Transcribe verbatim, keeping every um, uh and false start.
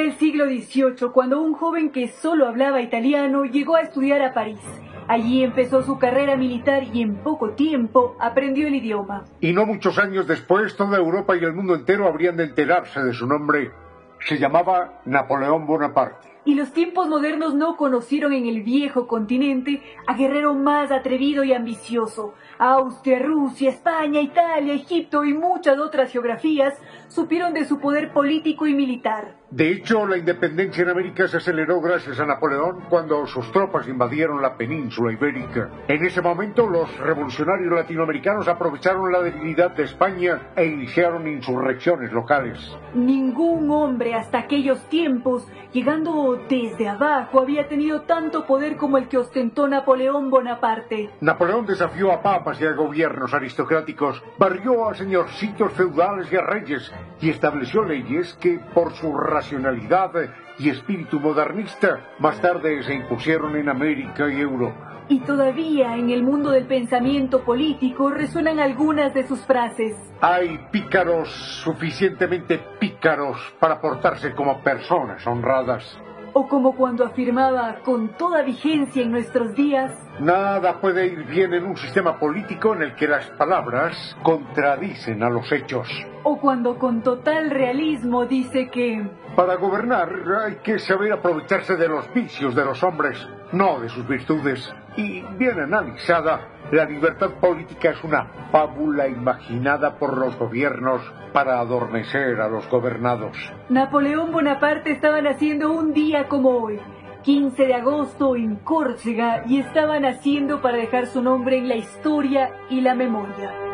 el siglo dieciocho, cuando un joven que solo hablaba italiano llegó a estudiar a París. Allí empezó su carrera militar y en poco tiempo aprendió el idioma. Y no muchos años después, toda Europa y el mundo entero habrían de enterarse de su nombre. Se llamaba Napoleón Bonaparte. Y los tiempos modernos no conocieron en el viejo continente a guerrero más atrevido y ambicioso. Austria, Rusia, España, Italia, Egipto y muchas otras geografías supieron de su poder político y militar. De hecho, la independencia en América se aceleró gracias a Napoleón cuando sus tropas invadieron la península ibérica. En ese momento, los revolucionarios latinoamericanos aprovecharon la debilidad de España e iniciaron insurrecciones locales. Ningún hombre hasta aquellos tiempos, llegando desde abajo, había tenido tanto poder como el que ostentó Napoleón Bonaparte. Napoleón desafió a papas y a gobiernos aristocráticos, barrió a señorcitos feudales y a reyes, y estableció leyes que, por su racionalidad y espíritu modernista, más tarde se impusieron en América y Europa. Y todavía en el mundo del pensamiento político resuenan algunas de sus frases. Hay pícaros suficientemente pícaros para portarse como personas honradas. O como cuando afirmaba con toda vigencia en nuestros días: nada puede ir bien en un sistema político en el que las palabras contradicen a los hechos. O cuando con total realismo dice que para gobernar hay que saber aprovecharse de los vicios de los hombres, no de sus virtudes. Y bien analizada, la libertad política es una fábula imaginada por los gobiernos para adormecer a los gobernados. Napoleón Bonaparte estaba naciendo un día como hoy, quince de agosto, en Córcega, y estaba naciendo para dejar su nombre en la historia y la memoria.